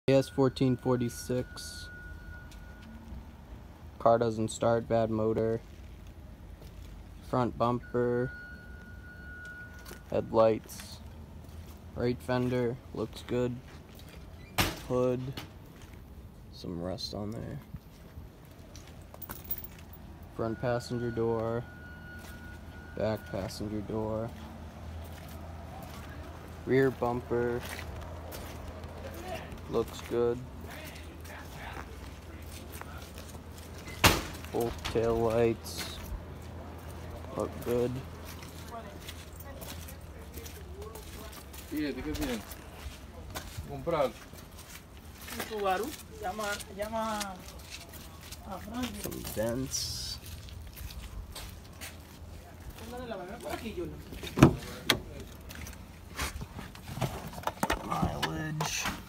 AS 1446. Car doesn't start, bad motor. Front bumper. Headlights. Right fender, looks good. Hood. Some rust on there. Front passenger door. Back passenger door. Rear bumper. Looks good. Both tail lights look good. Fíjate que bien. Comprado. Subaru, llama a Frank. Some dents. Por aquí, Junior. Mileage.